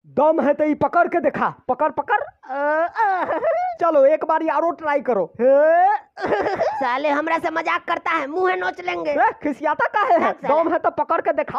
दम है तो ये पकड़ के दिखा, पकड़ पकड़। चलो एक बार यारो ट्राई करो। साले हमरा से मजाक करता है, मुंह नोच लेंगे। खिसियाता काहे है? दम है तो पकड़ के दिखा।